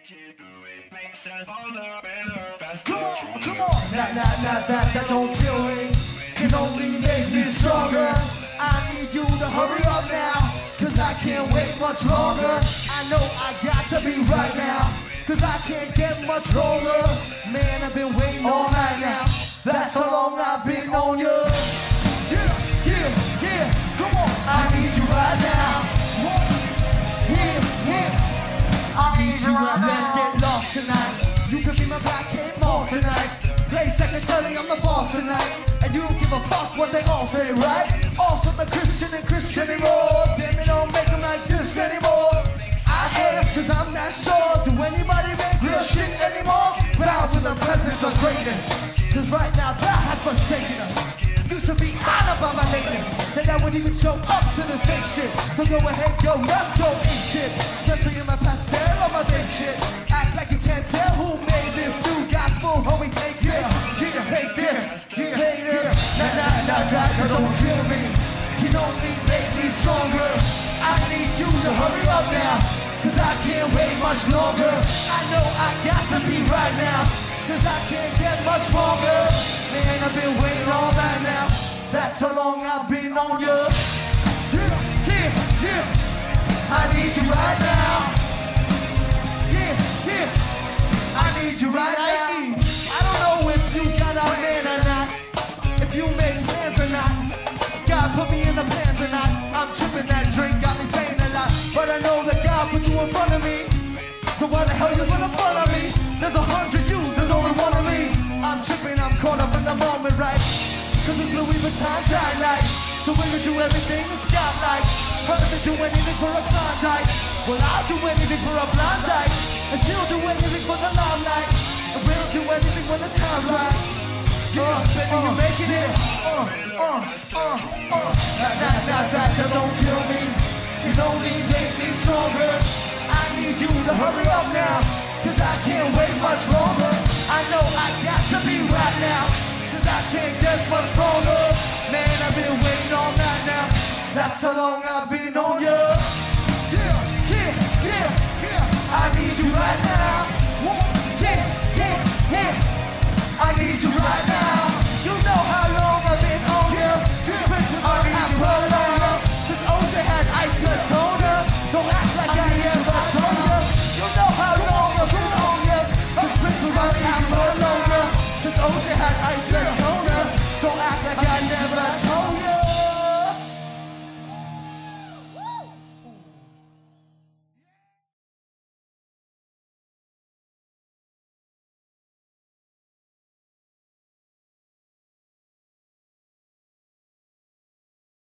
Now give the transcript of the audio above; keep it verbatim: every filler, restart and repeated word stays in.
Come on, come on. Nah, nah, nah, that, that don't kill me. Can only make me stronger. I need you to hurry up now, cause I can't wait much longer. I know I got to be right now, cause I can't get much longer. Man, I've been waiting all night now. That's how long I've been on you. Yeah, yeah, yeah, come on. I need you right now. Yeah, yeah. I need you right now. Let's get lost tonight. You can be my black and boss tonight. Play secretary, I'm the boss tonight. And you don't give a fuck what they all say, right? Also the Christian and Christian anymore. Then they don't make them like this anymore. I say that's cause I'm not sure. Do anybody make real shit anymore? Bow to the presence of greatness, cause right now that has forsaken us. You should be honored by my lateness, that I would even show up to this fake shit. So go ahead, yo, let's go eat shit. Especially in my pastel or my big shit. Act like you can't tell who made this new gospel. Homie, take this, yeah, take this, yeah, haters. Nah, nah, nah, nah, nah, don't kill me. You know me, make me stronger. I need you to hurry up now, cause I can't wait much longer. I know I got to be right now, cause I can't get much longer. Man, I've been waiting all night now. That's how long I've been on you. Yeah, yeah, yeah. I need you right now. Yeah, yeah. I need you right now. I don't know if you got a man or not, if you make plans or not. God put me in the pants or not. I'm tripping, that drink got me saying a lot. But I know that God put you in front of me. So why the hell you gonna follow me? There's a hundred yous, there's only one of me. I'm tripping, I'm caught up in the moment, right? Cause it's Louis Vuitton die light. So we can do everything in spotlight. Heard to do anything for a Klondike. Well, I'll do anything for a blind light. And she'll do anything for the limelight. And we'll do anything when the time's right. Yeah, baby, uh, you making it. Uh, uh, uh, uh. Nah, nah, nah, that, that don't kill me. It only makes me stronger. I need you to hurry up now, cause I can't wait much longer. I know I got to be right now, cause I can't get much longer. Man, I've been waiting all night now. That's how long I've been on you.